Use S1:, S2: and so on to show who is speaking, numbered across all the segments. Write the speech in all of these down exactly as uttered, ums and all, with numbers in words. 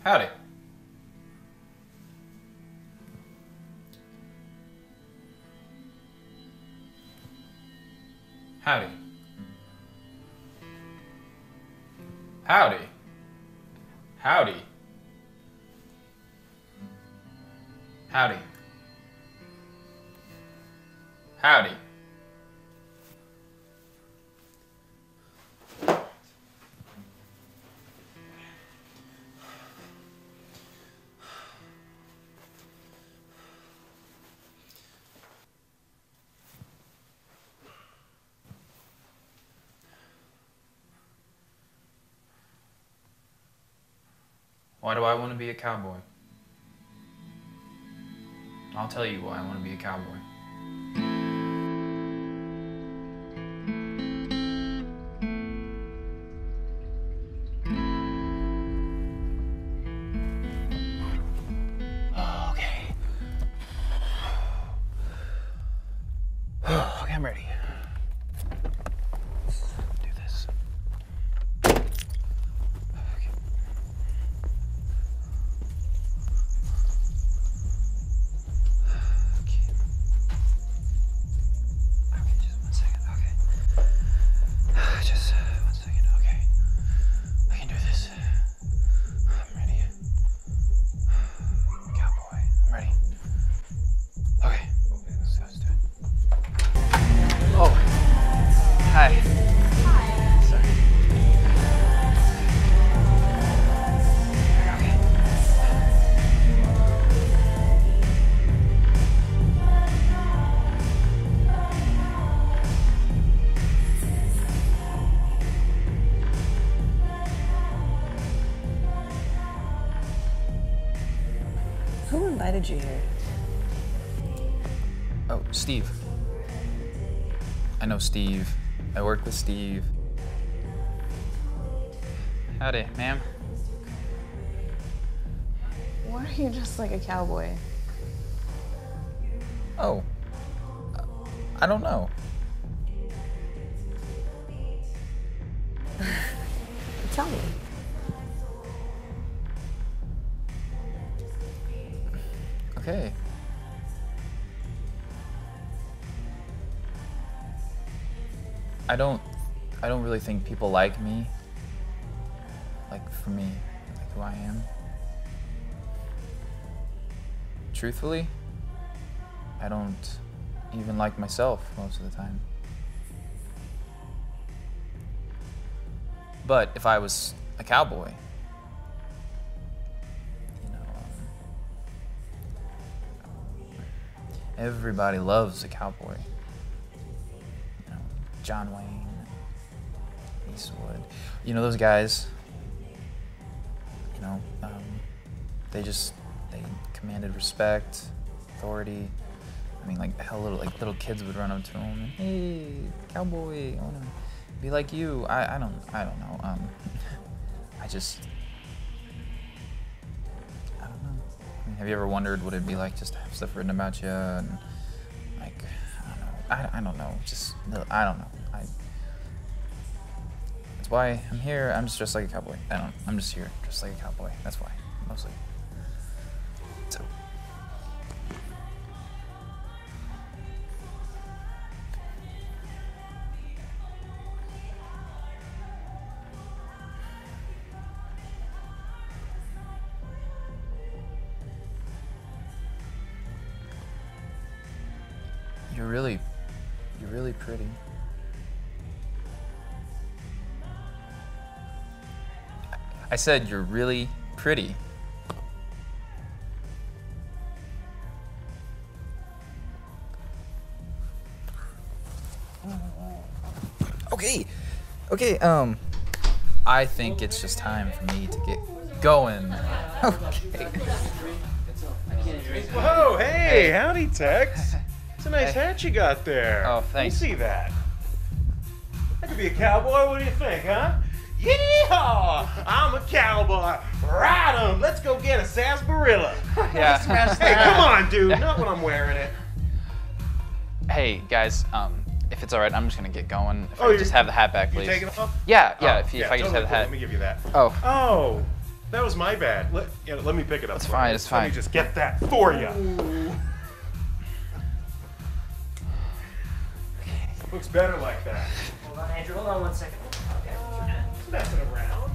S1: Howdy. Howdy. Howdy. Howdy. Howdy. Howdy. Why do I want to be a cowboy? I'll tell you why I want to be a cowboy. Okay. Okay, I'm ready. Let's do this.
S2: Who invited you here?
S1: Oh, Steve. I know Steve. I work with Steve. Howdy, ma'am.
S2: Why are you just like a cowboy?
S1: Oh. Uh, I don't know.
S2: Tell me.
S1: Okay. I don't I don't really think people like me. Like for me, like who I am. Truthfully, I don't even like myself most of the time. But if I was a cowboy, you know, um, everybody loves a cowboy. You know, John Wayne, Eastwood, you know, those guys, you know, um, they just, they commanded respect, authority. I mean, like, hell, little, like, little kids would run up to them and, hey, cowboy, I wanna be like you. I, I don't, I don't know. Um, I just, I don't know. I mean, have you ever wondered what it'd be like just to have stuff written about you and, like, I don't know. I, I don't know. Just, I don't know. I, that's why I'm here. I'm just dressed like a cowboy. I don't, I'm just here dressed like a cowboy. That's why, mostly. So. You're really, you're really pretty. I said you're really pretty. Okay, okay, um, I think it's just time for me to get going. Okay.
S3: Whoa, hey, hey. Howdy, Tex. It's a nice
S1: Hey.
S3: hat you got there.
S1: Oh, thanks.
S3: Let me see that. I could be a cowboy. What do you think, huh? Yeehaw! I'm a cowboy. Ride 'em. Let's go get a sarsaparilla.
S1: Yeah.
S3: Hey, come on, dude. Not when I'm wearing it.
S1: Hey, guys, um, if it's all right, I'm just gonna get going. If
S3: Oh,
S1: I could
S3: you're-
S1: just have the hat back,
S3: You
S1: please.
S3: taking it off?
S1: Yeah, yeah.
S3: Oh,
S1: if you,
S3: yeah,
S1: if I could just
S3: totally
S1: have the
S3: cool.
S1: hat.
S3: Let me give you that.
S1: Oh.
S3: Oh, That was my bad. Let, you know, let me pick it up.
S1: It's fine, it's fine.
S3: Let me just get that for you. Looks better like that.
S4: Hold on, Andrew. Hold on one second. Okay.
S3: Messing around.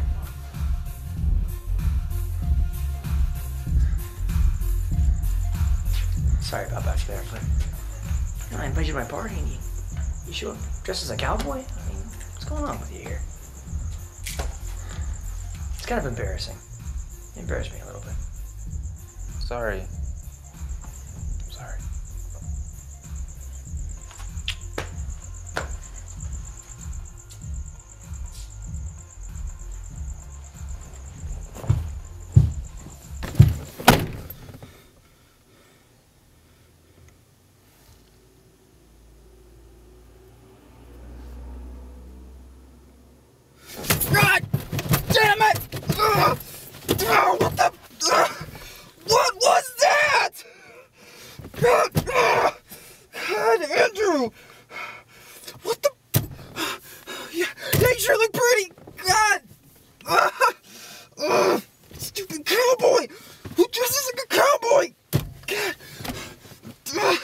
S4: Sorry about back there, but you know, I invited you to my party and you, you show up dressed as a cowboy? I mean, what's going on with you here? It's kind of embarrassing. It embarrassed me a little bit.
S1: Sorry. I'm sorry.
S5: God damn it! Ugh! Oh, what the? Ugh! What was that? God, ugh! God, Andrew! What the? Yeah, yeah, you sure look pretty. God! Ugh! Ugh! Stupid cowboy! Who dresses like a cowboy? God! Ugh!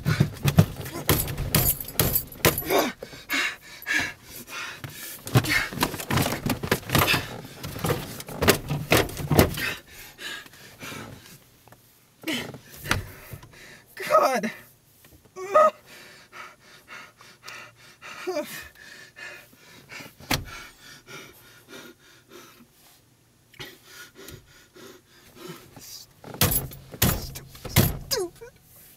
S5: God. Stupid.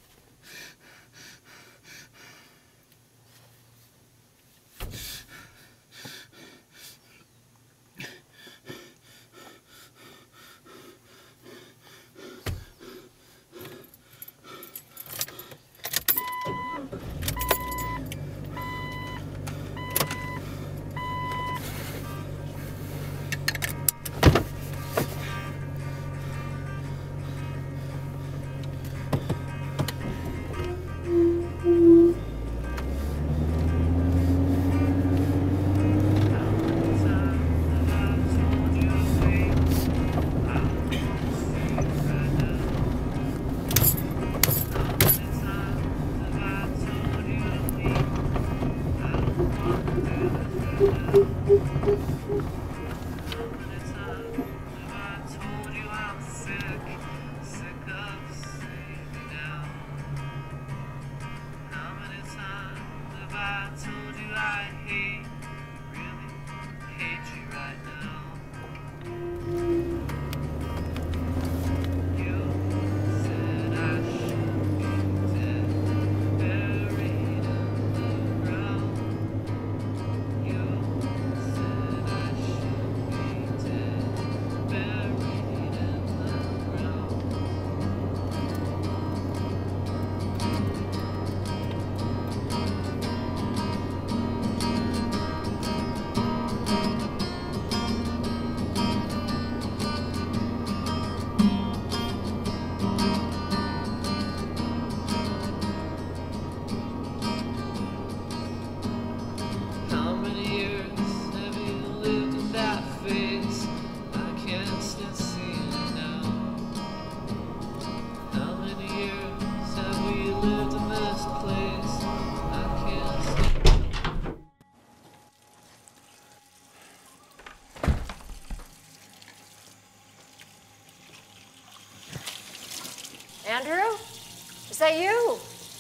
S6: Andrew? Is that you?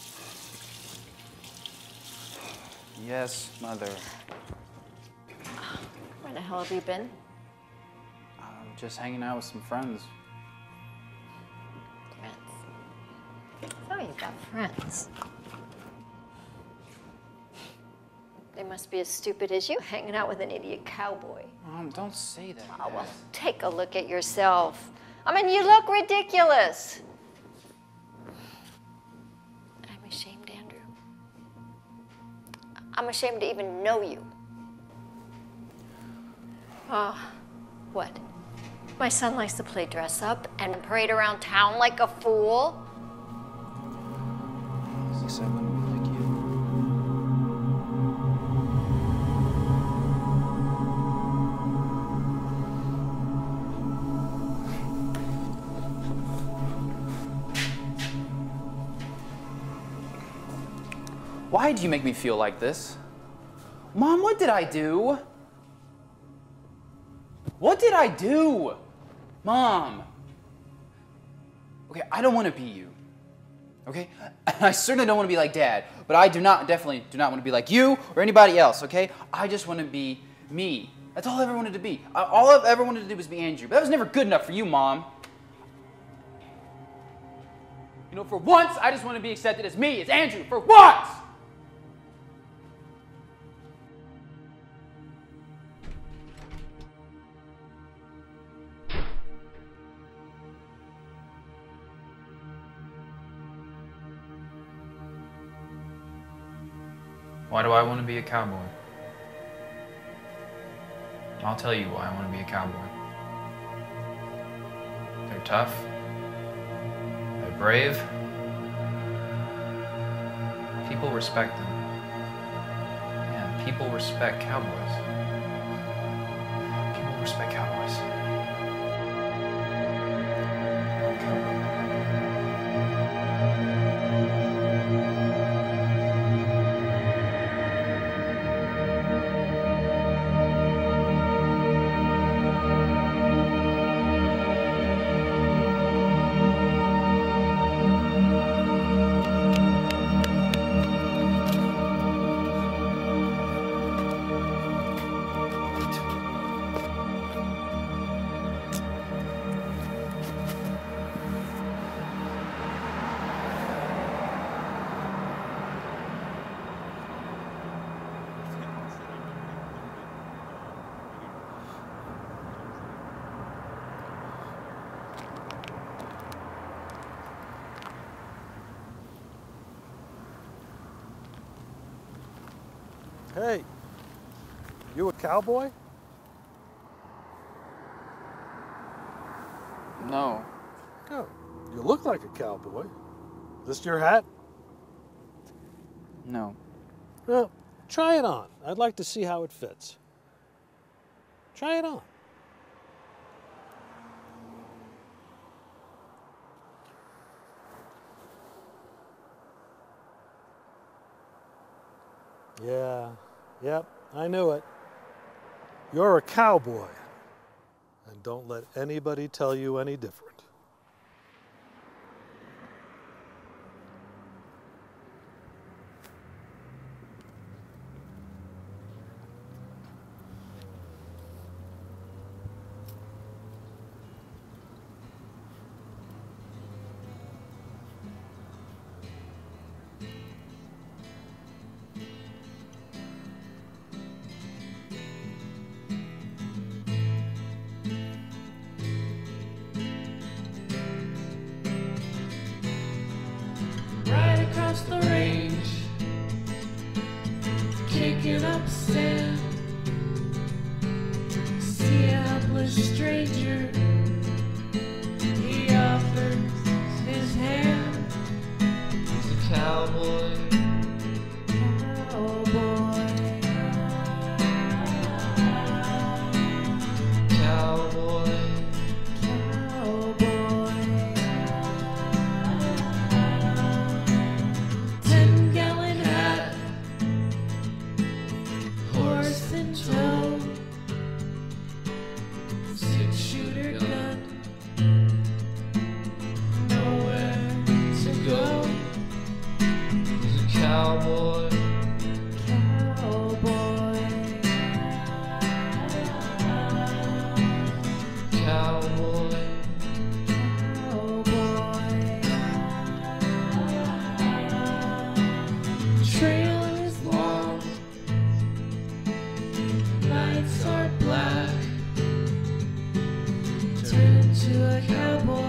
S1: Yes, Mother.
S6: Where the hell have you been?
S1: I'm just hanging out with some friends.
S6: Friends. Oh, you've got friends. They must be as stupid as you, hanging out with an idiot cowboy.
S1: Mom, don't say that.
S6: Oh, well, take a look at yourself. I mean, you look ridiculous. I'm ashamed, Andrew. I'm ashamed to even know you. Oh, what? My son likes to play dress up and parade around town like a fool.
S1: At least I wouldn't be like you. Why do you make me feel like this? Mom, what did I do? What did I do? Mom. Okay, I don't want to be you. Okay? I certainly don't want to be like Dad, but I do not, definitely do not want to be like you or anybody else, okay? I just want to be me. That's all I ever wanted to be. All I've ever wanted to do was be Andrew, but that was never good enough for you, Mom. You know, for once, I just want to be accepted as me, as Andrew, for once! Why do I want to be a cowboy? I'll tell you why I want to be a cowboy. They're tough. They're brave. People respect them. Yeah, people respect cowboys. People respect cowboys.
S7: Hey, you a cowboy?
S1: No.
S7: No, you look like a cowboy. This your hat?
S1: No.
S7: Well, try it on. I'd like to see how it fits. Try it on. Yeah, yep, I knew it. You're a cowboy, and don't let anybody tell you any different.
S8: The range, kicking up sand. See a helpless stranger, he offers his hand. He's a cowboy, cowboy, cowboy, cowboy. Cowboy, cowboy, cowboy, cowboy. Trail is long, nights are black. Turn into a cowboy.